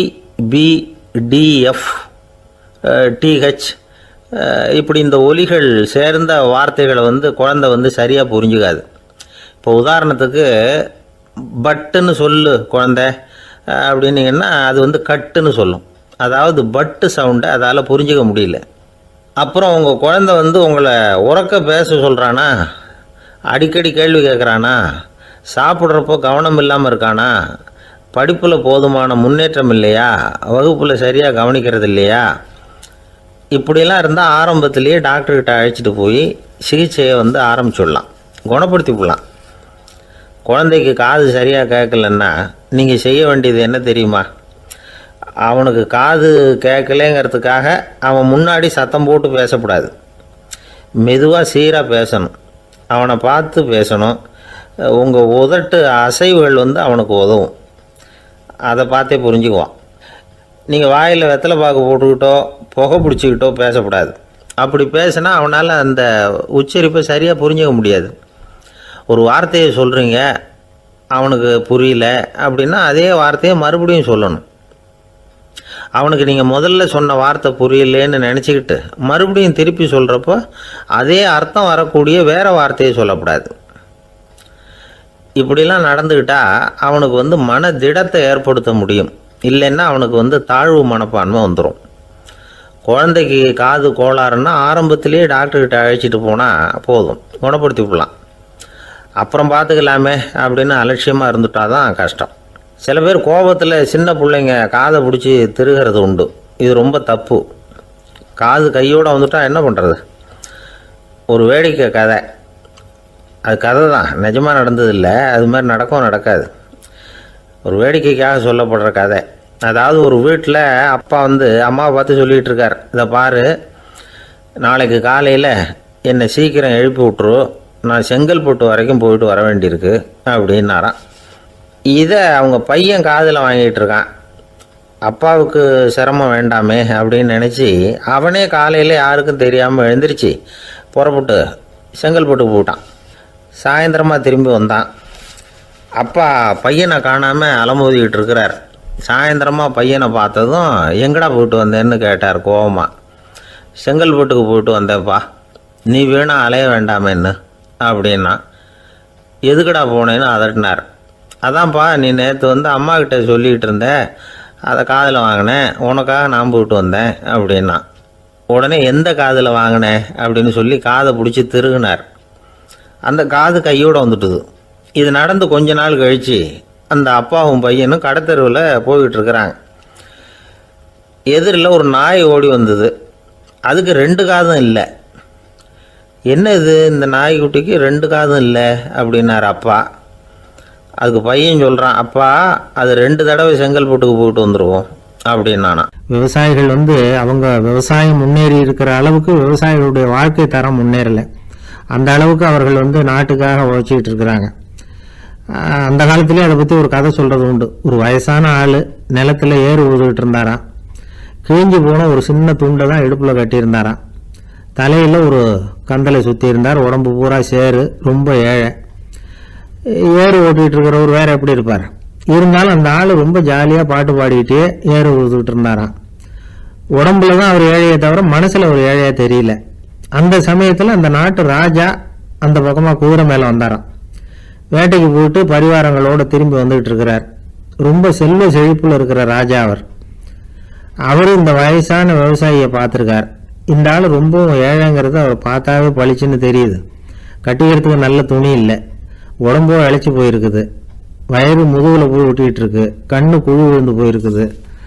VBDF TH இப்படி இந்த ஒலிகள் சேர்ந்த வார்த்தைகளை குழந்தை சரியாக புரிஞ்சுக்காது. இப்போ உதாரணத்துக்கு பட்டுன்னு சொல்லு குழந்தை அப்படின்னீங்கன்னா அது கட்டுன்னு சொல்லும். அதாவது பட்டு சவுண்டை அதால் புரிஞ்சிக்க முடியல. அப்புறம் உங்கள் குழந்தை உங்களை உறக்க பேச சொல்கிறானா, அடிக்கடி கேள்வி கேட்குறானா, சாப்பிட்றப்போ கவனம் இல்லாமல் இருக்கானா, படிப்பில் போதுமான முன்னேற்றம் இல்லையா, வகுப்பில் சரியாக கவனிக்கிறது இல்லையா, இப்படிலாம் இருந்தால் ஆரம்பத்திலேயே டாக்டர்கிட்ட அழைச்சிட்டு போய் சிகிச்சையை ஆரம்பிச்சுடலாம், குணப்படுத்தி விடலாம். குழந்தைக்கு காது சரியாக கேட்கலன்னா நீங்கள் செய்ய வேண்டியது என்ன தெரியுமா? அவனுக்கு காது கேட்கலேங்கிறதுக்காக அவன் முன்னாடி சத்தம் போட்டு பேசக்கூடாது. மெதுவாக சீராக பேசணும், அவனை பார்த்து பேசணும். உங்கள் உதட்டு அசைவுகள் அவனுக்கு உதவும், அதை பார்த்தே புரிஞ்சுக்குவான். நீங்கள் வாயில் வெத்தலை பாக்கு போட்டுக்கிட்டோ புகை பிடிச்சிக்கிட்டோ பேசக்கூடாது. அப்படி பேசினா அவனால் அந்த உச்சரிப்பை சரியாக புரிஞ்சிக்க முடியாது. ஒரு வார்த்தையை சொல்கிறீங்க, அவனுக்கு புரியல அப்படின்னா அதே வார்த்தையை மறுபடியும் சொல்லணும். அவனுக்கு நீங்கள் முதல்ல சொன்ன வார்த்தை புரியலேன்னு நினச்சிக்கிட்டு மறுபடியும் திருப்பி சொல்கிறப்போ அதே அர்த்தம் வரக்கூடிய வேறு வார்த்தையை சொல்லக்கூடாது. இப்படிலாம் நடந்துக்கிட்டால் அவனுக்கு மன திடத்தை ஏற்படுத்த முடியும். இல்லைன்னா அவனுக்கு தாழ்வு மனப்பான்மை வந்துடும். குழந்தைக்கு காது கோளாறுன்னா ஆரம்பத்திலேயே டாக்டர்கிட்ட அழைச்சிட்டு போனால் போதும், குணப்படுத்தி விடலாம். அப்புறம் பார்த்துக்கலாமே அப்படின்னு அலட்சியமாக இருந்துட்டால் தான் கஷ்டம். சில பேர் கோபத்தில் சின்ன பிள்ளைங்க காதை பிடிச்சி திருகிறது உண்டு. இது ரொம்ப தப்பு. காது கையோடு வந்துட்டால் என்ன பண்ணுறது? ஒரு வேடிக்கை கதை. அது கதை தான், நிஜமாக நடந்ததில்லை. அது மாதிரி நடக்கவும் நடக்காது. ஒரு வேடிக்கைக்காக சொல்லப்படுற கதை. அதாவது ஒரு வீட்டில் அப்பா அம்மாவை பார்த்து சொல்லிகிட்டு இருக்கார், இதை பாரு, நாளைக்கு காலையில் என்னை சீக்கிரம் எழுப்பி விட்ரு, நான் செங்கல்பட்டு வரைக்கும் போயிட்டு வர வேண்டியிருக்கு அப்படின்னாராம். இதை அவங்க பையன் காதில் வாங்கிட்டு இருக்கான். அப்பாவுக்கு சிரமம் வேண்டாமே அப்படின்னு நினச்சி அவனே காலையில் யாருக்கும் தெரியாமல் எழுந்திரிச்சு புறப்பட்டு செங்கல்பட்டுக்கு போட்டான். சாயந்தரமாக திரும்பி வந்தான். அப்பா பையனை காணாமல் அலமோதிக்கிட்டு இருக்கிறார். சாயந்தரமாக பையனை பார்த்ததும் எங்கடா போயிட்டு வந்தேன்னு கேட்டார் கோவமாக. செங்கல்பட்டுக்கு போயிட்டு வந்தேன்ப்பா, நீ வேணா அலைய வேண்டாமேன்னு அப்படின்னா. எதுக்கடா போனேன்னு அதட்டினார். அதான்ப்பா, நீ நேற்று அம்மாக்கிட்ட சொல்லிகிட்டு இருந்த, அதை காதில் வாங்கினேன், உனக்காக நான் போயிட்டு வந்தேன் அப்படின்னா. உடனே எந்த காதில் வாங்கினேன் அப்படின்னு சொல்லி காதை பிடிச்சி திருகினார். அந்த காது கையோடு வந்துட்டுது. இது நடந்து கொஞ்ச நாள் கழித்து அந்த அப்பாவும் பையனும் கடத்தெருவில் போய்கிட்டுருக்குறாங்க. எதிரில் ஒரு நாய் ஓடி வந்தது. அதுக்கு 2 காதும் இல்லை. என்ன இது, இந்த நாய்க்குட்டிக்கு 2 காதும் இல்லை அப்படின்னார் அப்பா. அதுக்கு பையன் சொல்கிறான், அப்பா அது 2 தடவை செங்கல்பட்டுக்கு போயிட்டு வந்துடுவோம் அப்படின்னானா. விவசாயிகள் அவங்க விவசாயம் முன்னேறி இருக்கிற அளவுக்கு விவசாயிகளுடைய வாழ்க்கை தரம் முன்னேறலை. அந்த அளவுக்கு அவர்கள் நாட்டுக்காக உழைச்சிக்கிட்டு இருக்கிறாங்க. அந்த காலத்திலே அதை பற்றி ஒரு கதை சொல்கிறது உண்டு. ஒரு வயசான ஆள் நிலத்தில் ஏறு ஊதுகிட்டு இருந்தாராம். கிழிஞ்சு போன ஒரு சின்ன துண்டை தான் இடுப்பில் கட்டியிருந்தாராம். தலையில் ஒரு கந்தலை சுற்றி இருந்தார். உடம்பு பூரா சேரு, ரொம்ப ஏழை. ஏறு ஓட்டிகிட்டு இருக்கிறவர் வேறு எப்படி இருப்பார்? இருந்தாலும் அந்த ஆள் ரொம்ப ஜாலியாக பாட்டு பாடிக்கிட்டே ஏறு ஊதுகிட்டு இருந்தாராம். உடம்புல தான் அவர் ஏழையை தவிர மனசில் ஒரு ஏழையாக தெரியல. அந்த சமயத்தில் அந்த நாட்டு ராஜா அந்த பக்கமாக குதிரை மேலே வந்தாராம். வேட்டைக்கு போயிட்டு பரிவாரங்களோடு திரும்பி வந்துகிட்டு இருக்கிறார். ரொம்ப செல்வ செழிப்பில் இருக்கிற ராஜா அவர் இந்த வயசான விவசாயியை பார்த்துருக்கார். இந்த ஆள் ரொம்பவும் ஏழைங்கிறது அவர் பார்த்தாவே பளிச்சுன்னு தெரியுது. கட்டிக்கிறதுக்கு நல்ல துணி இல்லை, உடம்போ இழைச்சி போயிருக்குது, வயிறு முதுகில் போய் விட்டுக்கிட்டு இருக்கு, கண்ணு குழு விழுந்து போயிருக்குது.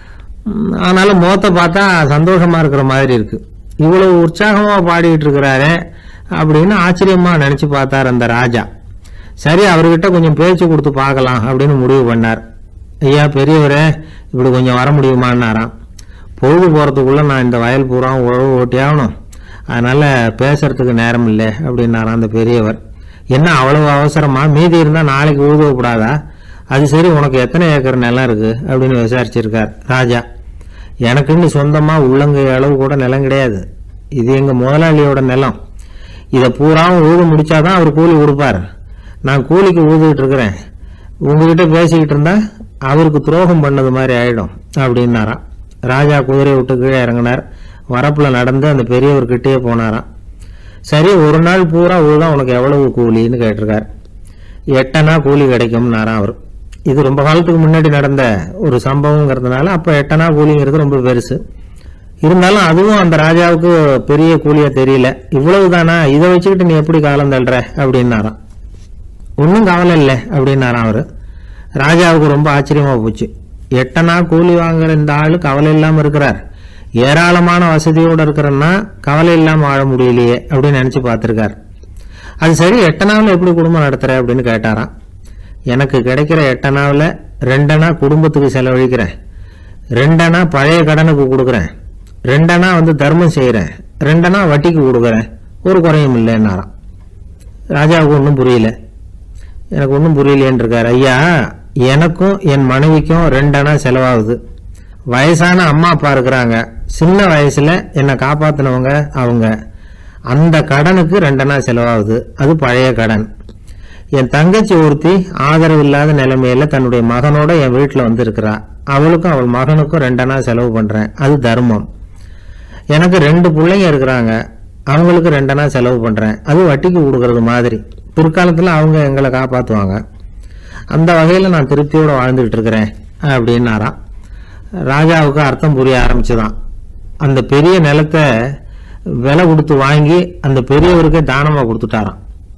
ஆனாலும் முகத்தை பார்த்தா சந்தோஷமாக இருக்கிற மாதிரி இருக்குது. இவ்வளவு உற்சாகமாக பாடிக்கிட்டு இருக்கிறாரே அப்படின்னு ஆச்சரியமாக நினச்சி பார்த்தார் அந்த ராஜா. சரி, அவர்கிட்ட கொஞ்சம் பேச்சு கொடுத்து பார்க்கலாம் அப்படின்னு முடிவு பண்ணார். ஐயா பெரியவரே, இப்படி கொஞ்சம் வர முடியுமான்னாராம். பொழுது போகிறதுக்குள்ளே நான் இந்த வயல் பூரா உழவு ஓட்டி ஆகணும், அதனால் பேசுறதுக்கு நேரம் இல்லை அப்படின்னாராம் அந்த பெரியவர். என்ன அவ்வளவு அவசரமா? மீதி இருந்தால் நாளைக்கு உழுவக்கூடாதா? அது சரி, உனக்கு எத்தனை ஏக்கர் நிலம் இருக்குது அப்படின்னு விசாரிச்சிருக்கார் ராஜா. எனக்குன்னு சொந்தமாக உள்ளங்கை அளவு கூட நிலம் கிடையாது. இது எங்கள் முதலாளியோட நிலம். இதை பூராவும் உழுது முடித்தாதான் அவர் கூலி கொடுப்பார். நான் கூலிக்கு ஊதுகிட்டு இருக்கிறேன். உங்ககிட்ட பேசிக்கிட்டு இருந்தா அவருக்கு துரோகம் பண்ணது மாதிரி ஆயிடும் அப்படின்னாராம். ராஜா குதிரையை விட்டு கீழே இறங்கினார். வரப்பில் நடந்து அந்த பெரியவர்கிட்டயே போனாராம். சரி, ஒரு நாள் பூரா ஊதான் உனக்கு எவ்வளவு கூலின்னு கேட்டிருக்கார். 8 அணா கூலி கிடைக்கும்னாராம் அவர். இது ரொம்ப காலத்துக்கு முன்னாடி நடந்த ஒரு சம்பவங்கிறதுனால அப்போ 8 அணா கூலிங்கிறது ரொம்ப பெருசு. இருந்தாலும் அதுவும் அந்த ராஜாவுக்கு பெரிய கூலியா தெரியல. இவ்வளவு தானா, இதை வச்சுக்கிட்டு நீ எப்படி காலம் தள்ளுற அப்படின்னாராம். ஒன்றும் கவலை இல்லை அப்படின்னாராம் அவர். ராஜாவுக்கு ரொம்ப ஆச்சரியமாக போச்சு. 8 அணா கூலி வாங்குற இந்த ஆளு கவலை இல்லாமல் இருக்கிறார், ஏராளமான வசதியோடு இருக்கிறன்னா கவலை இல்லாமல் வாழ முடியலையே அப்படின்னு நினச்சி பார்த்துருக்கார். அது சரி, 8 அணாவில் எப்படி குடும்பம் நடத்துகிற அப்படின்னு கேட்டாராம். எனக்கு கிடைக்கிற 8 அணாவில் 2 அணா குடும்பத்துக்கு செலவழிக்கிறேன், 2 அணா பழைய கடனுக்கு கொடுக்குறேன், 2 அணா தர்மம் செய்கிறேன், 2 அணா வட்டிக்கு கொடுக்குறேன், ஒரு குறையும் இல்லைன்னாராம். ராஜாவுக்கு ஒன்றும் புரியல. எனக்கு ஒன்றும் புரியலேன்னு இருக்கார். ஐயா, எனக்கும் என் மனைவிக்கும் 2 அணா செலவாகுது. வயசான அம்மா அப்பா இருக்கிறாங்க, சின்ன வயசுல என்னை காப்பாற்றினவங்க அவங்க. அந்த கடனுக்கு 2 அணா செலவாகுது, அது பழைய கடன். என் தங்கச்சி ஒருத்தி ஆதரவு இல்லாத நிலைமையில தன்னுடைய மகனோட என் வீட்டில் இருக்கிறா. அவளுக்கும் அவள் மகனுக்கும் 2 அணா செலவு பண்றேன், அது தர்மம். எனக்கு 2 பிள்ளைங்க இருக்கிறாங்க, அவங்களுக்கு 2 அணா செலவு பண்றேன், அது வட்டிக்கு கொடுக்கறது மாதிரி. பிற்காலத்தில் அவங்க எங்களை காப்பாற்றுவாங்க. அந்த வகையில் நான் திருப்தியோடு வாழ்ந்துகிட்டு இருக்கிறேன் அப்படின்னாராம். ராஜாவுக்கு அர்த்தம் புரிய ஆரம்பிச்சுதான். அந்த பெரிய நிலத்தை விலை கொடுத்து வாங்கி அந்த பெரியவருக்கே தானமாக கொடுத்துட்டாராம்.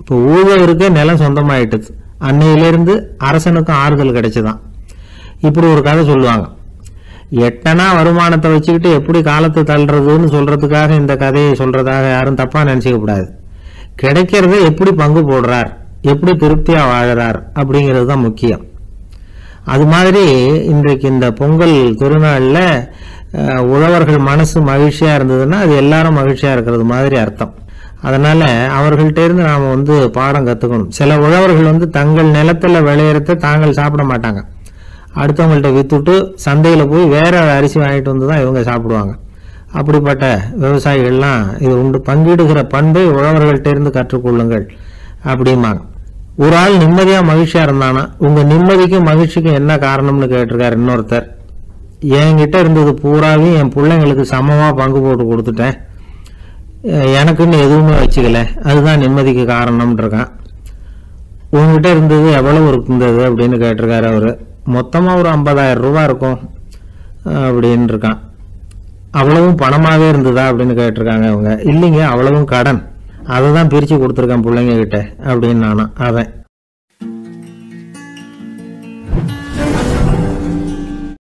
இப்போ ஊழவருக்கே நிலம் சொந்தமாயிட்டுது. அன்னையிலேருந்து அரசனுக்கும் ஆறுதல் கிடைச்சுதான். இப்படி ஒரு கதை சொல்லுவாங்க. 8 அணா வருமானத்தை வச்சுக்கிட்டு எப்படி காலத்தை தள்ளுறதுன்னு சொல்றதுக்காக இந்த கதையை சொல்றதாக யாரும் தப்பா நினைச்சிக்க கூடாது. கிடைக்கிறத எப்படி பங்கு போடுறார், எப்படி திருப்தியா வாழறார் அப்படிங்கிறது தான் முக்கியம். அது மாதிரி இன்றைக்கு இந்த பொங்கல் திருநாளில் உழவர்கள் மனசு மகிழ்ச்சியா இருந்ததுன்னா அது எல்லாரும் மகிழ்ச்சியா இருக்கிறது மாதிரி அர்த்தம். அதனால அவர்கள்ட்ட இருந்து நாம பாடம் கத்துக்கணும். சில உழவர்கள் தங்கள் நிலத்துல விளையறத தாங்கள் சாப்பிட மாட்டாங்க. அடுத்தவங்கள்ட்ட வித்துட்டு சந்தையில போய் வேற அரிசி வாங்கிட்டு வந்து தான் இவங்க சாப்பிடுவாங்க. அப்படிப்பட்ட விவசாயிகள்லாம் இது உண்டு. பங்கிடுகிற பண்பை உழவர்கள்ட்ட இருந்து கற்றுக்கொள்ளுங்கள் அப்படிம்பாங்க. ஒரு ஆள் நிம்மதியா மகிழ்ச்சியா இருந்தானா உங்க நிம்மதிக்கும் மகிழ்ச்சிக்கும் என்ன காரணம்னு கேட்டிருக்காரு இன்னொருத்தர். என்கிட்ட இருந்தது பூராவையும் என் பிள்ளைங்களுக்கு சமமா பங்கு போட்டு கொடுத்துட்டேன், எனக்குன்னு எதுவுமே வச்சுக்கல, அதுதான் நிம்மதிக்கு காரணம்னு இருக்கான். உங்ககிட்ட இருந்தது எவ்வளவு இருந்தது அப்படின்னு கேட்டிருக்காரு அவரு. மொத்தமா ஒரு 50,000 ரூபாய் இருக்கும் அப்படின்னு இருக்கான். அவ்வளவும் பணமாவே இருந்ததா அப்படின்னு கேட்டிருக்காங்க அவங்க. இல்லைங்க, அவ்வளவும் கடன், அதை தான் பிரிச்சு கொடுத்துருக்கேன் பிள்ளைங்க கிட்ட அப்படின்னு நானும். அவன்